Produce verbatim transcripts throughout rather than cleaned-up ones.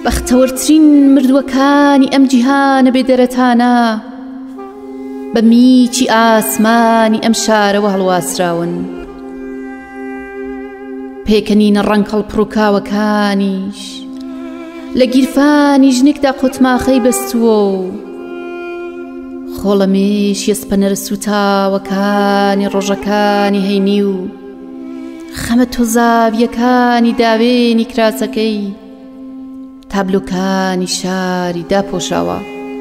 بەختەوەرترین مردووەکانی ئەم جیهانە بێدەرەتانە بە میچی ئاسمانی ئەم شارەوە هەڵواسراون. پێکەنینە ڕەنگ هەڵپڕووکاوەکانیش لە گیرفانی ژنێکدا قوتماخەی بەستووە و خۆڵەمێش یەسپەنەرە سوتاوەکانی ڕۆژەکانی هەینی و خەمە تۆزاویەکانی داوێنی کراسەکەی تابلۆکانی شاری داپۆشاوە.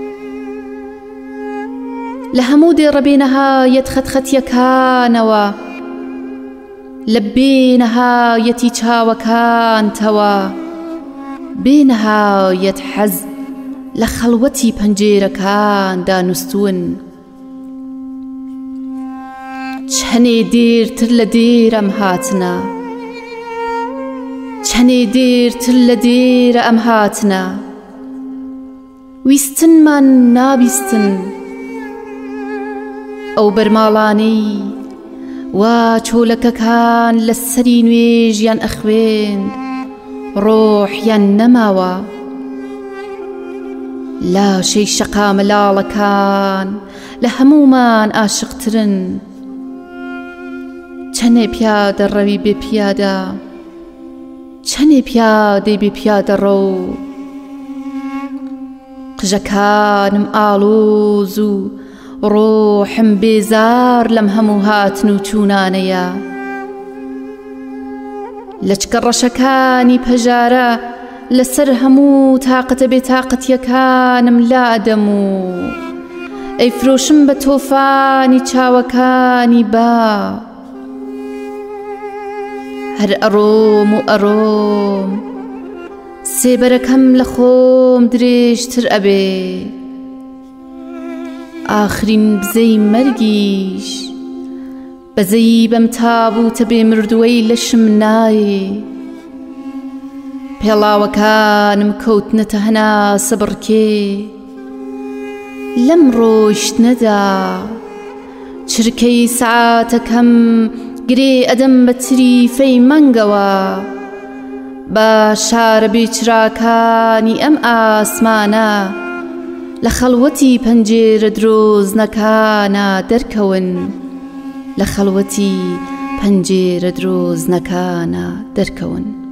لە هەموو دێڕەبێنەهایەت خەتخەتیەکانەوە لە بێنەهایەتی چاوەکانتەوە بێنەهایەت حەز لە خەڵوەتی پەنجێرەکاندا نووسون. چەنێ دێرتر لە دێرە ئەم هاتنە، چەنێ دێرتر لە دێرە ئەم هاتنە، ویستنمان نابیستن. ئەو بەرماڵانەی وا چۆلەکەکان لە سەری نوێژیان ئەخوێند ڕۆحیان نەماوە. لاشەی شەقا مەلاڵەکان لە هەموومان ئاشقترن. چەنێ پیادە ڕەوی بێ پیادە، چەنێ پیادەی بێ پیادە ڕەو. قژەکانم ئاڵۆز و ڕۆحم بێزار لەم هەموو هاتن و چوونانەیە. لەچکە ڕەشەکانی پەژارە لەسەر هەموو تاقەتە بێتاقەتیەکانم لادەم و ئەیفرۆشم بە تۆفانی چاوەکانی با. هەر ئەڕۆم و ئەڕۆم سێبەرەکەم لە خۆم درێژتر ئەبێ. ئاخرین بزەی مەرگیش بەزەی بەم تابوتە بێ مردووەی لەشم نایێ. پێڵاوەکانم کەوتنەتە هەنا سەبڕکێ لەم ڕۆیشتنەدا. چرکەی سعاتەکەم گرێ ئەدەم بە تریفەی مەنگەوە. بە شارە بێچراکانی ئەم ئاسمانە لە خەڵوەتی پەنجێرە درۆزنەکانە دەرکەون، لە خەڵوەتی پەنجێرە درۆزنەکانە دەرکەون.